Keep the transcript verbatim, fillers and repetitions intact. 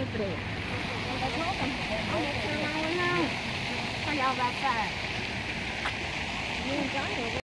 pretty. I told them, I'll make sure I know. For y'all outside. Me and Johnny